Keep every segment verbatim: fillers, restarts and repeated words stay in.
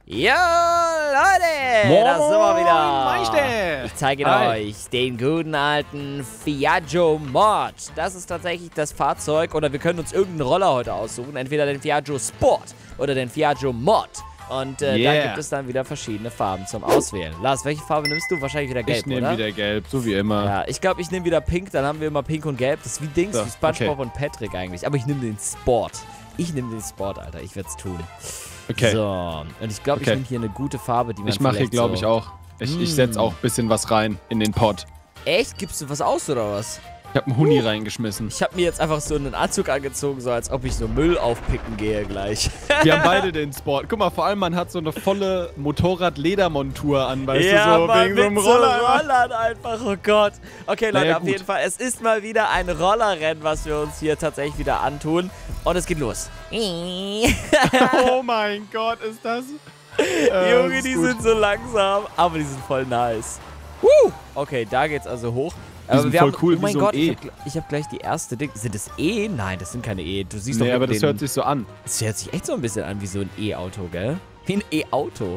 Jo, Leute, Moin, da sind wir wieder. Meister. Ich zeige Hi. euch den guten alten Piaggio Mod. Das ist tatsächlich das Fahrzeug, oder wir können uns irgendeinen Roller heute aussuchen. Entweder den Piaggio Sport oder den Piaggio Mod. Und äh, Yeah. da gibt es dann wieder verschiedene Farben zum Auswählen. Lars, welche Farbe nimmst du? Wahrscheinlich wieder gelb, Ich nehme oder? wieder gelb, so wie immer. Ja, ich glaube, ich nehme wieder pink, dann haben wir immer pink und gelb. Das ist wie Dings, So, wie SpongeBob okay. und Patrick eigentlich. Aber ich nehme den Sport. Ich nehme den Sport, Alter. Ich werde es tun. Okay. So, und ich glaube, ich Okay. nehme hier eine gute Farbe, die man Ich mache hier, vielleicht glaube so ich, auch. Ich, ich Mm. setze auch ein bisschen was rein in den Pot. Echt? Gibst du was aus, oder was? Ich habe einen Huni reingeschmissen. Ich habe mir jetzt einfach so einen Anzug angezogen, so als ob ich so Müll aufpicken gehe gleich. Wir haben beide den Sport. Guck mal, vor allem, man hat so eine volle Motorrad-Ledermontur an, weißt ja, du, so Mann, wegen so einem mit Roller. so Rollern einfach, oh Gott. Okay, Leute, Naja, auf gut. jeden Fall, es ist mal wieder ein Rollerrennen, was wir uns hier tatsächlich wieder antun. Und es geht los. Oh mein Gott, ist das... Äh, Junge, ist die gut. sind so langsam, aber die sind voll nice. Woo! Okay, da geht's also hoch. Aber sind wir voll haben, cool, oh mein wie so ein Gott, E. ich habe hab gleich die erste Ding. Sind das E? Nein, das sind keine E. Du siehst Nee, doch aber mit das den, hört sich so an. Das hört sich echt so ein bisschen an wie so ein E-Auto, gell? Wie ein E-Auto.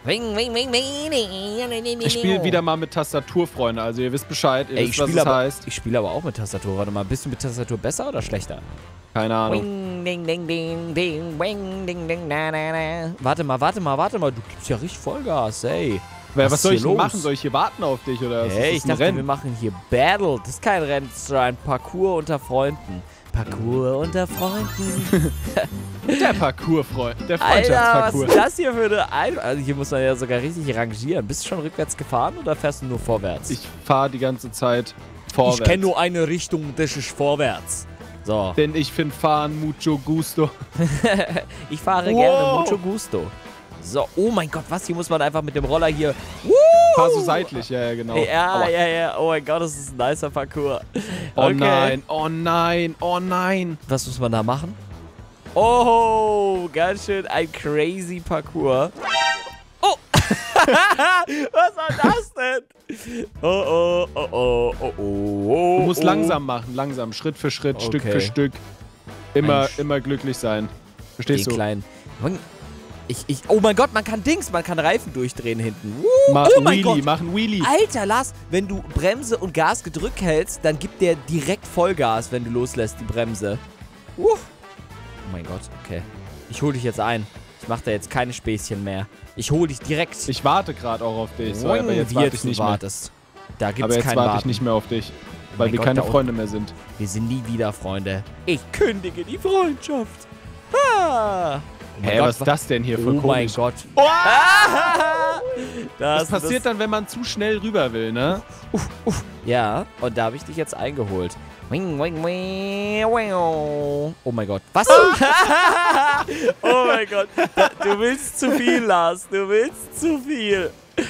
Ich spiele wieder mal mit Tastatur, Freunde. Also ihr wisst Bescheid, ihr Ey, ich wisst, was spiele es aber, heißt. ich spiele aber auch mit Tastatur. Warte mal, bist du mit Tastatur besser oder schlechter? Keine Ahnung. Wing, ding, ding, ding, ding, wing, ding, ding, na, na, na. Warte mal, warte mal, warte mal. Du gibst ja richtig Vollgas, ey. Wer, was was ist soll hier ich denn los? machen? Soll ich hier warten auf dich oder was? Hey, ist ich das ein dachte, wir Rennen? machen hier Battle. Das ist kein Rennen, das ist ein Parcours unter Freunden. Parcours unter Freunden. Der Parcours-Freund, der Alter, was Freundschaftsparcours. ist das hier für eine Ein Also hier muss man ja sogar richtig rangieren. Bist du schon rückwärts gefahren oder fährst du nur vorwärts? Ich fahre die ganze Zeit vorwärts. Ich kenne nur eine Richtung, das ist vorwärts. So. Denn ich finde Fahren mucho gusto. Ich fahre Wow. gerne mucho gusto. So, oh mein Gott, was? Hier muss man einfach mit dem Roller hier... Woo! Fahr so seitlich, ja, ja, genau. Ja, Aua. ja, ja. Oh mein Gott, das ist ein nicer Parcours. Oh Okay. nein, oh nein, oh nein. Was muss man da machen? Oh, ganz schön ein crazy Parcours. Oh! Was war das denn? Oh, oh, oh, oh, oh, oh. Du musst oh. langsam machen, langsam, Schritt für Schritt, Stück Okay. für Stück. Immer, Mensch. immer glücklich sein. Verstehst Den du? kleinen. Ich, ich, oh mein Gott, man kann Dings, man kann Reifen durchdrehen hinten. Woo, Mach oh ein mein Wheelie, Gott. mach ein Wheelie. Alter, Lars, wenn du Bremse und Gas gedrückt hältst, dann gibt der direkt Vollgas, wenn du loslässt, die Bremse. Uh. Oh mein Gott, okay. Ich hol dich jetzt ein. Ich mach da jetzt keine Späßchen mehr. Ich hol dich direkt. Ich warte gerade auch auf dich, so, Boing, aber jetzt wie warte jetzt ich du nicht mehr. wartest. Da gibt's Aber jetzt kein warte ich Warten. nicht mehr auf dich, Oh weil mein wir Gott, keine da Freunde mehr sind. Wir sind nie wieder Freunde. Ich kündige die Freundschaft. Ah. Oh mein Hä, Gott, was ist das denn hier für Oh mein komisch? Gott. Oh! Das, Was passiert dann, wenn man zu schnell rüber will, ne? Ja, und da habe ich dich jetzt eingeholt. Wing, wing, wing, wing. Oh mein Gott. Was? Oh mein Gott. Da, du willst zu viel, Lars. Du willst zu viel.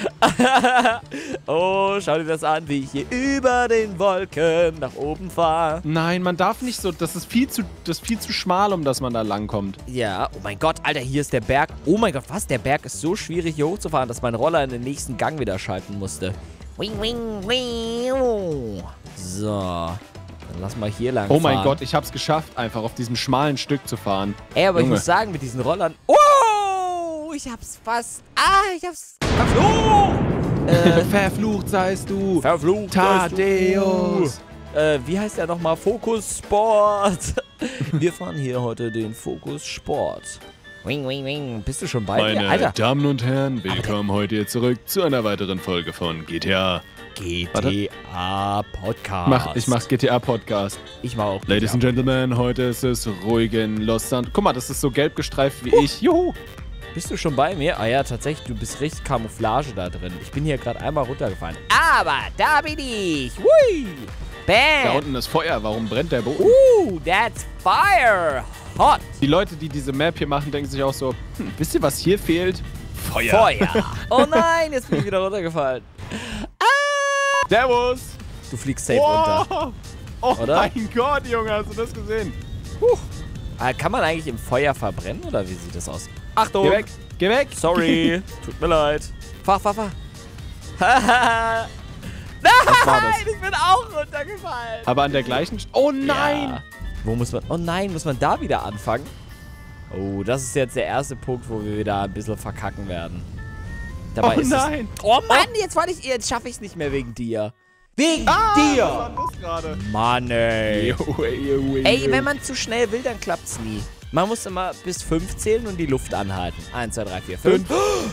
Oh, schau dir das an, wie ich hier über den Wolken nach oben fahre. Nein, man darf nicht so, das ist viel zu, das ist viel zu schmal, um dass man da langkommt. Ja, oh mein Gott, Alter, hier ist der Berg. Oh mein Gott, was? Der Berg ist so schwierig hier hochzufahren, dass mein Roller in den nächsten Gang wieder schalten musste. Wing, wing, wing. So, dann lass mal hier lang Oh mein fahren. Gott, ich hab's geschafft, einfach auf diesem schmalen Stück zu fahren. Ey, aber Junge. ich muss sagen, mit diesen Rollern... Oh, ich hab's fast... Ah, ich hab's... Oh! Äh, Verflucht seist du. verflucht Thaddeus. du. Äh, wie heißt der nochmal? Fokus Sport. Wir fahren hier heute den Fokus Sport. Wing, wing, wing. Bist du schon bei mir? Meine Alter. Damen und Herren, willkommen heute hier zurück zu einer weiteren Folge von G T A. G T A Podcast. Mach, ich mach G T A Podcast. Ich mach auch Ladies G T A. and Gentlemen, heute ist es ruhig in Los Santos. Guck mal, das ist so gelb gestreift wie ich. Juhu. Bist du schon bei mir? Ah ja, tatsächlich, du bist richtig Camouflage da drin. Ich bin hier gerade einmal runtergefallen. Aber da bin ich. Hui. Da Bam. unten ist Feuer. Warum brennt der Boden? Uh, that's fire. Hot. Die Leute, die diese Map hier machen, denken sich auch so, hm, wisst ihr, was hier fehlt? Feuer. Feuer. Oh nein, jetzt bin ich wieder runtergefallen. Servus. Du fliegst safe runter. Oh Oder? mein Gott, Junge, hast du das gesehen? Ah, kann man eigentlich im Feuer verbrennen oder wie sieht das aus? Achtung. Geh weg, geh weg. Sorry. Tut mir leid. Fahr, fahr, fahr. Haha. Was war das? Nein, ich bin auch runtergefallen. Aber an der gleichen... St oh nein. Ja. Wo muss man... Oh nein, muss man da wieder anfangen? Oh, das ist jetzt der erste Punkt, wo wir wieder ein bisschen verkacken werden. Dabei Oh ist nein! Es, oh Mann, jetzt, weil ich, jetzt schaffe ich es nicht mehr wegen dir. Wegen Ah, was dir! war das gerade? Mann, ey. Jo, ey, jo, ey, Ey, jo. wenn man zu schnell will, dann klappt's nie. Man muss immer bis fünf zählen und die Luft anhalten. Eins, zwei, drei, vier, fünf.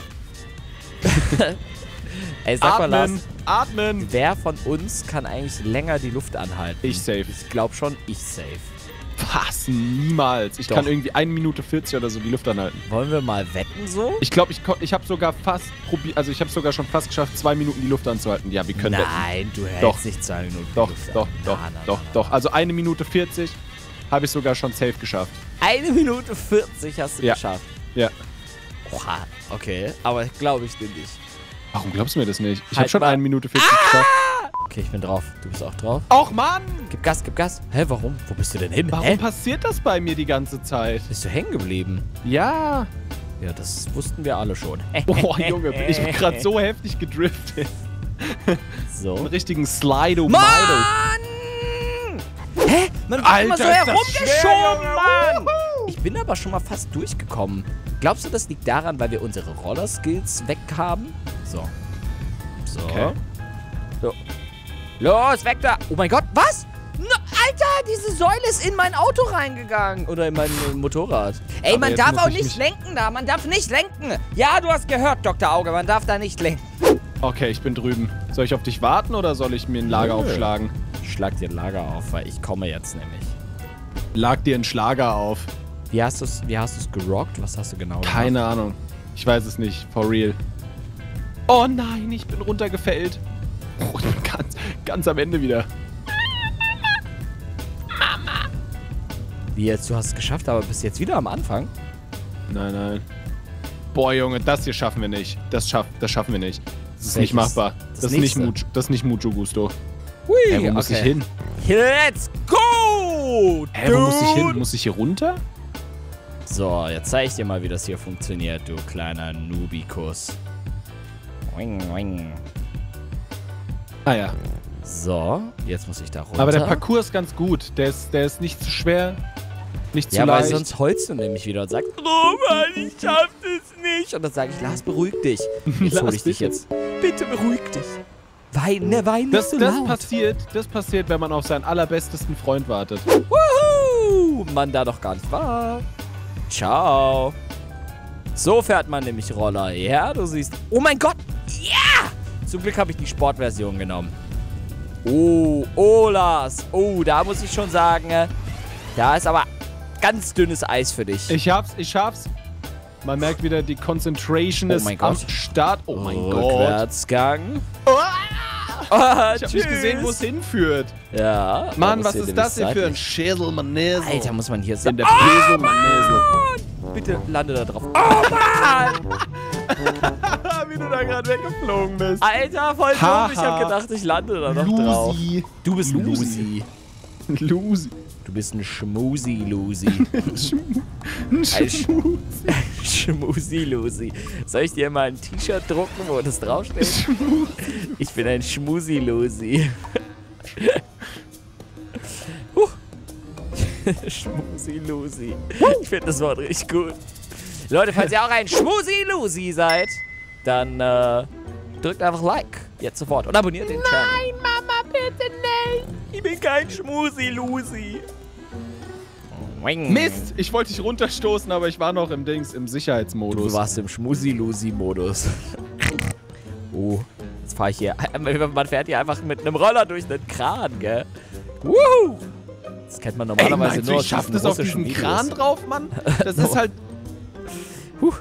Ey, sag mal, Lars, Atmen! Atmen! wer von uns kann eigentlich länger die Luft anhalten? Ich safe. Ich glaube schon, ich safe. Was? Niemals. Ich Doch. kann irgendwie eine Minute vierzig oder so die Luft anhalten. Wollen wir mal wetten so? Ich glaube, ich, ko- ich habe sogar fast probiert, also ich habe sogar schon fast geschafft, zwei Minuten die Luft anzuhalten. Ja, wir können wetten. Nein, du hältst Doch. nicht zwei Minuten Doch, die Luft doch, an. doch, Na, na, doch, na, doch. Also eine Minute vierzig habe ich sogar schon safe geschafft. Eine Minute vierzig hast du Ja. geschafft. Ja. Oha, okay. Aber glaube ich dir nicht. Warum glaubst du mir das nicht? Ich Halt habe schon mal. eine Minute vierzig geschafft. Okay, ich bin drauf. Du bist auch drauf. Och Mann! Gib Gas, gib Gas. Hä, warum? Wo bist du denn hin? Warum Hä? passiert das bei mir die ganze Zeit? Bist du hängen geblieben? Ja. Ja, das wussten wir alle schon. Boah, Junge, bin ich bin gerade so heftig gedriftet. Einen So. richtigen Slido Mann! Mido. Hä? Man wird Alter, immer so ist das herumgeschoben, schwer, Junge. Mann! Wuhu! Ich bin aber schon mal fast durchgekommen. Glaubst du, das liegt daran, weil wir unsere Roller-Skills weg haben? So. So. Okay. So. Los, weg da! Oh mein Gott, was? No, Alter, diese Säule ist in mein Auto reingegangen. Oder in mein äh, Motorrad. Ey, Aber man jetzt darf muss auch ich nicht mich- lenken da. Man darf nicht lenken. Ja, du hast gehört, Doktor Auge. Man darf da nicht lenken. Okay, ich bin drüben. Soll ich auf dich warten oder soll ich mir ein Lager Nö. aufschlagen? Ich schlag dir ein Lager auf, weil ich komme jetzt nämlich. Lag dir ein Schlager auf. Wie hast du es wie hast du's gerockt? Was hast du genau gemacht? Keine Ahnung. Ich weiß es nicht. For real. Oh nein, ich bin runtergefällt. Oh, ich bin ganz, ganz am Ende wieder. Wie jetzt? Du hast es geschafft, aber bist jetzt wieder am Anfang? Nein, nein. Boah, Junge, das hier schaffen wir nicht. Das, schaff, das schaffen wir nicht. Das ist Welches? nicht machbar. Das Das, ist nicht nächste? Mucho, das ist nicht Mucho Gusto. Hui, Hä, wo muss ich hin? Let's go! Hä, wo muss ich hin? dude! Muss ich hier runter? So, jetzt zeig ich dir mal, wie das hier funktioniert, du kleiner Nubikus. Wing, wing. Ah ja. So, jetzt muss ich da runter. Aber der Parcours ist ganz gut. Der ist, der ist nicht zu schwer, nicht zu Ja, weil leicht. sonst heulst du nämlich wieder und sagst, oh Mann, ich schaff das nicht. Und dann sage ich, Lars, beruhig dich. Jetzt hol Lars, ich dich bitte. jetzt. Bitte beruhig dich. Wein, ne, wein nicht Das, so das laut. passiert, das passiert, wenn man auf seinen allerbestesten Freund wartet. Wuhu! Mann, da doch gar nicht wahr. Ciao. So fährt man nämlich Roller. Ja, du siehst. Oh mein Gott. Ja! Zum Glück habe ich die Sportversion genommen. Oh, oh, Lars. Oh, da muss ich schon sagen, äh, da ist aber ganz dünnes Eis für dich. Ich hab's, ich schaff's. Man merkt wieder, die Concentration Oh ist mein am Gott. Start. Oh mein Gott. Rückwärtsgang. Ah! Ah, Ich hab nicht gesehen, wo es hinführt. Ja. Mann, da was muss ist das hier für ein seitlich- Schädelmanöver? Alter, muss man hier In sagen. der Peso Manöver. Bitte lande da drauf. Oh Mann! Wie du da gerade weggeflogen bist. Alter, voll dumm. Haha. Ich hab gedacht, ich lande da noch drauf. Lucy. Du bist ein Lucy. Lucy. Lucy. Du bist ein Schmusi-Lusi. Ein Sch- Schmusi-Lusi. Soll ich dir mal ein T-Shirt drucken, wo das draufsteht? Ich bin ein Schmusi-Lusi. Huh. Schmusi-Lusi. Ich finde das Wort richtig gut. Leute, falls ihr auch ein Schmusi-Lusi seid, dann äh, drückt einfach Like. Jetzt sofort. Und abonniert den Channel. Nein, Mama, bitte nicht. Ich bin kein Schmusi-Lusi. Mist, ich wollte dich runterstoßen, aber ich war noch im Dings, im Sicherheitsmodus. Du warst im Schmusi-Lusi-Modus. Oh, jetzt fahre ich hier. Man fährt hier einfach mit einem Roller durch den Kran, gell? Wuhu! Das kennt man Ey, normalerweise meinst du, nur ich aus schaff diesen das auf russischen diesen Videos. Kran drauf, Mann? Das ist halt... Huh.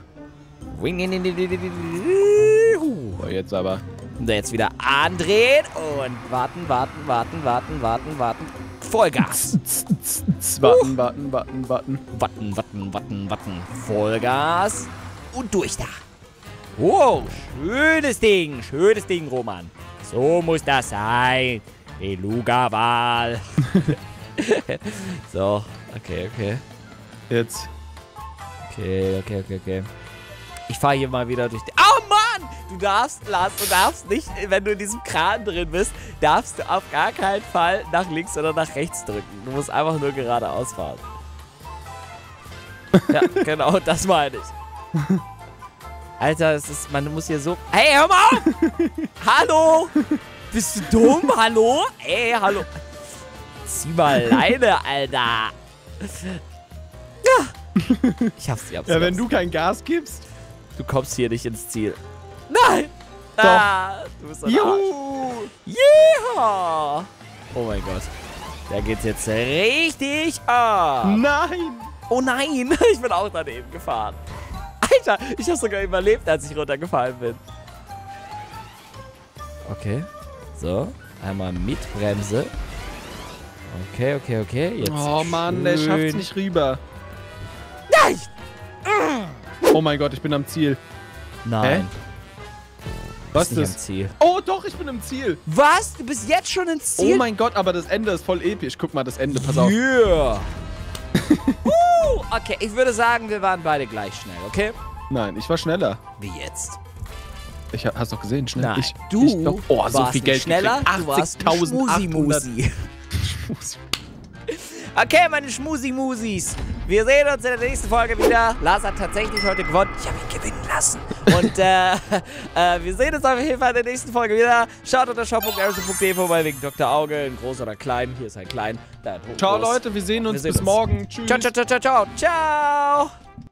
Oh, jetzt aber. Und jetzt wieder andrehen und warten, warten, warten, warten, warten, warten. Vollgas. Warten, warten, warten, warten. Warten, warten, warten, warten. Vollgas. Und durch da. Wow, schönes Ding, schönes Ding, Roman. So muss das sein. Beluga-Wal. So, okay, okay. Jetzt. Okay, okay, okay, okay. Ich fahre hier mal wieder durch die... Oh Mann! Du darfst, Lars, du darfst nicht, wenn du in diesem Kran drin bist, darfst du auf gar keinen Fall nach links oder nach rechts drücken. Du musst einfach nur geradeaus fahren. Ja, genau, das meine ich. Alter, es ist, man muss hier so... Hey, hör mal auf! Hallo? Bist du dumm? Hallo? Ey, hallo. Zieh mal Leine, Alter. Ja. Ich hab's, ich hab's. Ja, wenn du kein Gas gibst. Du kommst hier nicht ins Ziel. Nein! Doch. Ah, du bist ein Arsch. Juhu! Yeah! Oh mein Gott. Da geht's jetzt richtig ab. Nein! Oh nein, ich bin auch daneben gefahren. Alter, ich habe sogar überlebt, als ich runtergefallen bin. Okay. So, einmal mit Bremse. Okay, okay, okay. Jetzt Oh Mann, schön. der schafft's nicht rüber. Nein! Oh mein Gott, ich bin am Ziel. Nein. Was Bist nicht ist am das? Ziel. Oh doch, ich bin im Ziel. Was? Du bist jetzt schon ins Ziel? Oh mein Gott, aber das Ende ist voll episch. Guck mal, das Ende, pass auf. Yeah. uh, okay, ich würde sagen, wir waren beide gleich schnell, okay? Nein, ich war schneller. Wie jetzt? Ich hab, hast doch gesehen, schnell. Nein, ich, du ich doch, oh, so warst viel nicht Geld schneller, du warst ein achtzigtausendachthundert. Schmusi-Musi. Okay, meine Schmusi-Musis. Wir sehen uns in der nächsten Folge wieder. Lars hat tatsächlich heute gewonnen. Ich habe ihn gewinnen lassen. Und äh, äh, wir sehen uns auf jeden Fall in der nächsten Folge wieder. Schaut unter shop punkt aerosol punkt de vorbei wegen Doktor Auge. In groß oder klein. Hier ist ein klein. Da ein Ciao groß. Leute, wir sehen uns Wir sehen bis uns. morgen. Tschüss. Ciao, ciao, ciao, ciao, ciao. Ciao.